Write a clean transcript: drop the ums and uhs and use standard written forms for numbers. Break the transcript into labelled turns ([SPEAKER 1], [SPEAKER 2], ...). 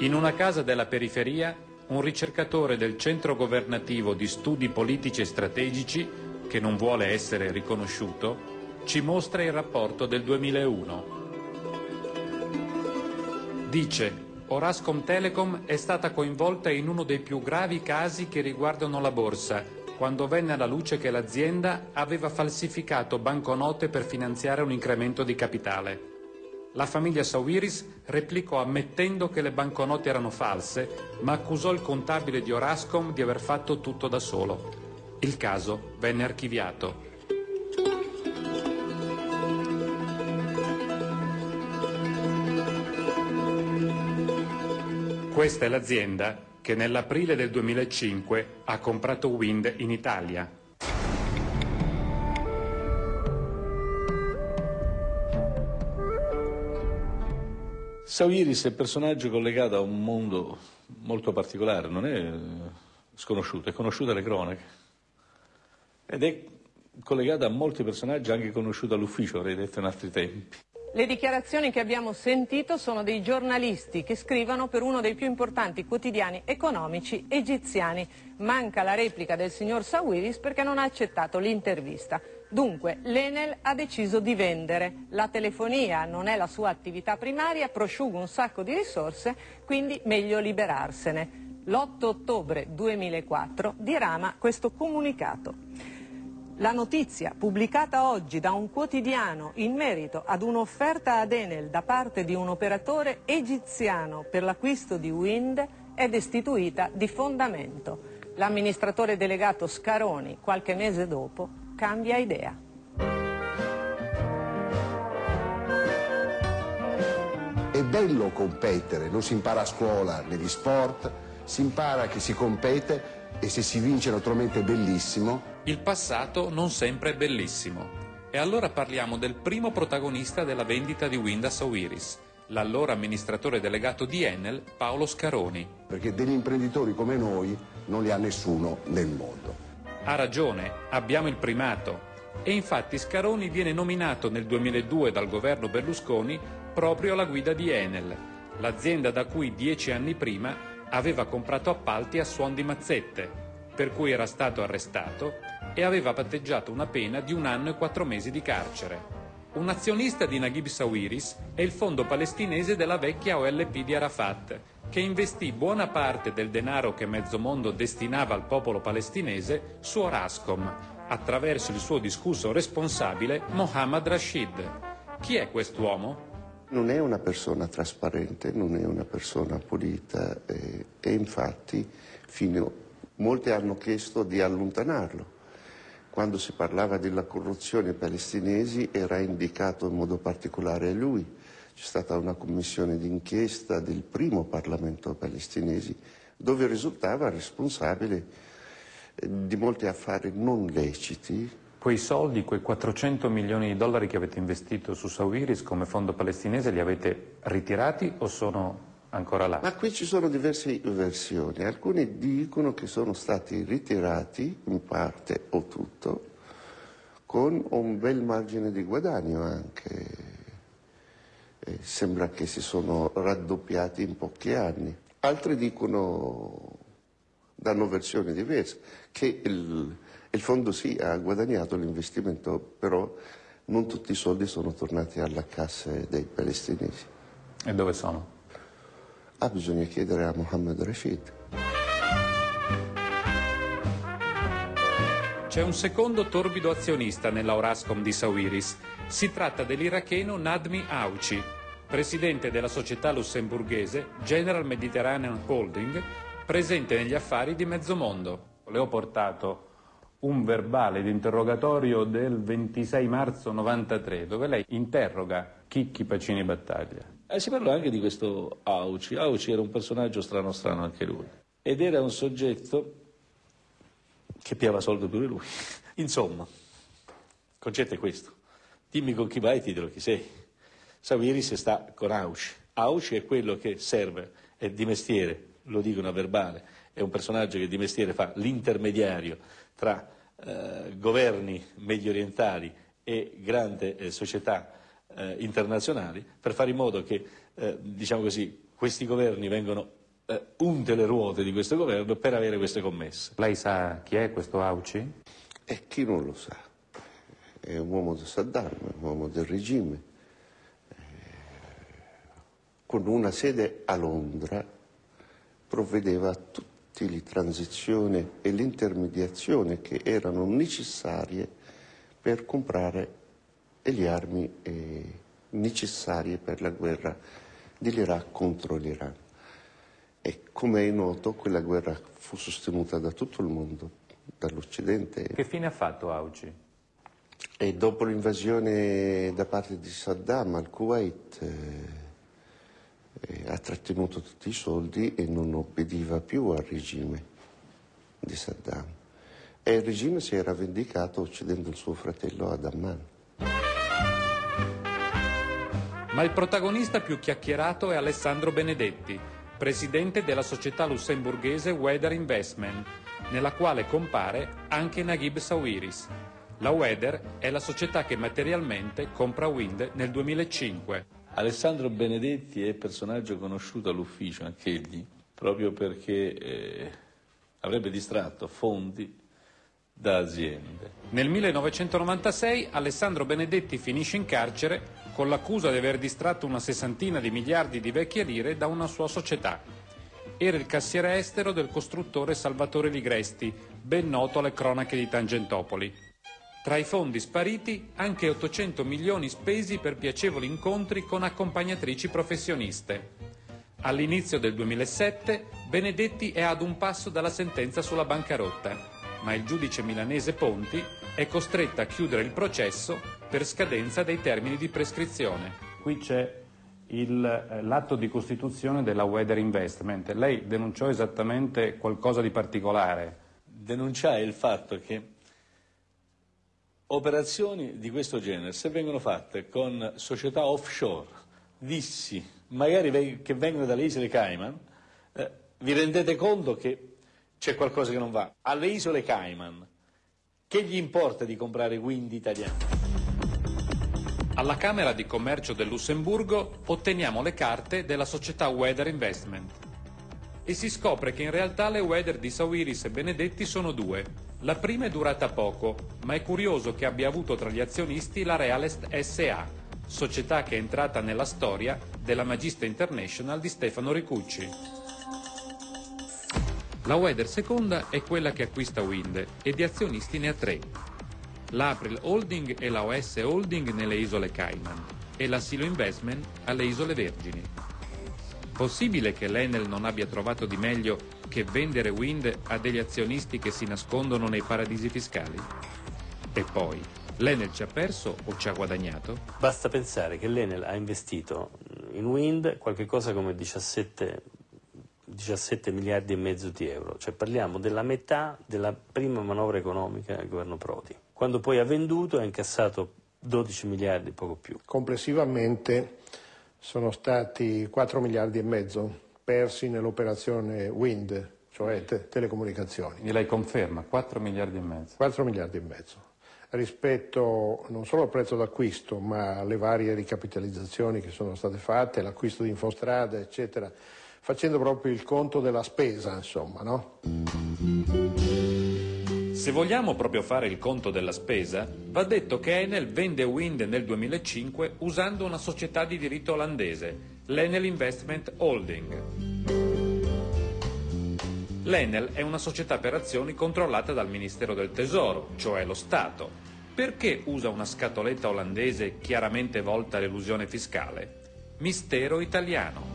[SPEAKER 1] In una casa della periferia, un ricercatore del Centro Governativo di Studi Politici e Strategici, che non vuole essere riconosciuto, ci mostra il rapporto del 2001. Dice: Orascom Telecom è stata coinvolta in uno dei più gravi casi che riguardano la borsa, quando venne alla luce che l'azienda aveva falsificato banconote per finanziare un incremento di capitale. La famiglia Sawiris replicò ammettendo che le banconote erano false, ma accusò il contabile di Orascom di aver fatto tutto da solo. Il caso venne archiviato. Questa è l'azienda che nell'aprile del 2005 ha comprato Wind in Italia.
[SPEAKER 2] Sawiris è un personaggio collegato a un mondo molto particolare, non è sconosciuto, è conosciuto alle cronache ed è collegato a molti personaggi anche conosciuti all'ufficio, avrei detto in altri tempi.
[SPEAKER 3] Le dichiarazioni che abbiamo sentito sono dei giornalisti che scrivono per uno dei più importanti quotidiani economici egiziani. Manca la replica del signor Sawiris perché non ha accettato l'intervista. Dunque l'Enel ha deciso di vendere. La telefonia non è la sua attività primaria, prosciuga un sacco di risorse, quindi meglio liberarsene. L'8 ottobre 2004 dirama questo comunicato. La notizia pubblicata oggi da un quotidiano in merito ad un'offerta ad Enel da parte di un operatore egiziano per l'acquisto di Wind è destituita di fondamento. L'amministratore delegato Scaroni, qualche mese dopo, cambia idea.
[SPEAKER 4] È bello competere, lo si impara a scuola, negli sport, si impara che si compete e se si vince naturalmente è bellissimo.
[SPEAKER 1] Il passato non sempre è bellissimo. E allora parliamo del primo protagonista della vendita di Wind a Sawiris, l'allora amministratore delegato di Enel, Paolo Scaroni.
[SPEAKER 4] Perché degli imprenditori come noi non li ha nessuno nel mondo.
[SPEAKER 1] Ha ragione, abbiamo il primato. E infatti Scaroni viene nominato nel 2002 dal governo Berlusconi proprio alla guida di Enel, l'azienda da cui 10 anni prima aveva comprato appalti a suon di mazzette, per cui era stato arrestato e aveva patteggiato una pena di 1 anno e 4 mesi di carcere. Un azionista di Naguib Sawiris è il fondo palestinese della vecchia OLP di Arafat, che investì buona parte del denaro che mezzo mondo destinava al popolo palestinese su Orascom, attraverso il suo discusso responsabile Mohammad Rashid. Chi è quest'uomo?
[SPEAKER 5] Non è una persona trasparente, non è una persona pulita e infatti molti hanno chiesto di allontanarlo. Quando si parlava della corruzione palestinesi era indicato in modo particolare lui. C'è stata una commissione d'inchiesta del primo Parlamento palestinese dove risultava responsabile di molti affari non leciti.
[SPEAKER 1] Quei soldi, quei 400 milioni di dollari che avete investito su Sawiris come fondo palestinese, li avete ritirati o sono ancora là?
[SPEAKER 5] Ma qui ci sono diverse versioni. Alcuni dicono che sono stati ritirati in parte o tutto con un bel margine di guadagno anche. Sembra che si sono raddoppiati in pochi anni. Altri danno versioni diverse, che il fondo sì ha guadagnato l'investimento, però non tutti i soldi sono tornati alla cassa dei palestinesi.
[SPEAKER 1] E dove sono?
[SPEAKER 5] Bisogna chiedere a Mohammad Rashid.
[SPEAKER 1] C'è un secondo torbido azionista nella Orascom di Sawiris. Si tratta dell'iracheno Nadmi Auci, presidente della società lussemburghese General Mediterranean Holding, presente negli affari di mezzo mondo. Le ho portato un verbale di interrogatorio del 26 marzo 93, dove lei interroga Chicchi Pacini Battaglia.
[SPEAKER 2] Si parla anche di questo Auci. Auci era un personaggio strano anche lui. Ed era un soggetto che piava soldo pure lui. Insomma, il concetto è questo. Dimmi con chi vai e ti dirò chi sei. Sawiris sta con Auci. Auci è quello che serve, è di mestiere, lo dicono a verbale, è un personaggio che di mestiere fa l'intermediario tra governi medio orientali e grandi società internazionali per fare in modo che, diciamo così, questi governi vengono unte le ruote di questo governo per avere queste commesse.
[SPEAKER 1] Lei sa chi è questo Auci?
[SPEAKER 5] E chi non lo sa? È un uomo di Saddam, è un uomo del regime, con una sede a Londra provvedeva a tutte le transizioni e l'intermediazione che erano necessarie per comprare le armi necessarie per la guerra dell'Iraq contro l'Iran. E come è noto, quella guerra fu sostenuta da tutto il mondo, dall'Occidente.
[SPEAKER 1] Che fine ha fatto Auci?
[SPEAKER 5] E dopo l'invasione da parte di Saddam al Kuwait ha trattenuto tutti i soldi e non obbediva più al regime di Saddam. E il regime si era vendicato uccidendo il suo fratello ad Amman.
[SPEAKER 1] Ma il protagonista più chiacchierato è Alessandro Benedetti, presidente della società lussemburghese Weather Investment, nella quale compare anche Naguib Sawiris. La Weather è la società che materialmente compra Wind nel 2005.
[SPEAKER 2] Alessandro Benedetti è personaggio conosciuto all'ufficio, anch'egli, proprio perché avrebbe distratto fondi da aziende.
[SPEAKER 1] Nel 1996 Alessandro Benedetti finisce in carcere con l'accusa di aver distratto una sessantina di miliardi di vecchie lire da una sua società. Era il cassiere estero del costruttore Salvatore Ligresti, ben noto alle cronache di Tangentopoli. Tra i fondi spariti anche 800 milioni spesi per piacevoli incontri con accompagnatrici professioniste. All'inizio del 2007 Benedetti è ad un passo dalla sentenza sulla bancarotta, ma il giudice milanese Ponti è costretta a chiudere il processo per scadenza dei termini di prescrizione. Qui c'è l'atto di costituzione della Weather Investment. Lei denunciò esattamente qualcosa di particolare?
[SPEAKER 2] Denunciai il fatto che operazioni di questo genere, se vengono fatte con società offshore, dissi, magari che vengono dalle isole Cayman, vi rendete conto che c'è qualcosa che non va. Alle isole Cayman, che gli importa di comprare Wind italiani?
[SPEAKER 1] Alla Camera di Commercio del Lussemburgo otteniamo le carte della società Weather Investment e si scopre che in realtà le Weather di Sawiris e Benedetti sono due. La prima è durata poco, ma è curioso che abbia avuto tra gli azionisti la Realest S.A., società che è entrata nella storia della Magista International di Stefano Ricucci. La Weather seconda è quella che acquista Wind e di azionisti ne ha tre. L'April Holding e la OS Holding nelle isole Cayman e la Silo Investment alle isole Vergini. Possibile che l'Enel non abbia trovato di meglio che vendere Wind a degli azionisti che si nascondono nei paradisi fiscali? E poi, l'Enel ci ha perso o ci ha guadagnato?
[SPEAKER 6] Basta pensare che l'Enel ha investito in Wind qualche cosa come 17 miliardi e mezzo di euro, cioè parliamo della metà della prima manovra economica del governo Prodi. Quando poi ha venduto ha incassato 12 miliardi, poco più.
[SPEAKER 7] Complessivamente sono stati 4 miliardi e mezzo persi nell'operazione Wind, cioè telecomunicazioni.
[SPEAKER 1] E lei conferma, 4 miliardi e mezzo.
[SPEAKER 7] 4 miliardi e mezzo. Rispetto non solo al prezzo d'acquisto, ma alle varie ricapitalizzazioni che sono state fatte, l'acquisto di Infostrada, eccetera, facendo proprio il conto della spesa, insomma, no?
[SPEAKER 1] Se vogliamo proprio fare il conto della spesa, va detto che Enel vende Wind nel 2005 usando una società di diritto olandese, l'Enel Investment Holding. L'Enel è una società per azioni controllata dal Ministero del Tesoro, cioè lo Stato. Perché usa una scatoletta olandese chiaramente volta all'elusione fiscale? Mistero italiano.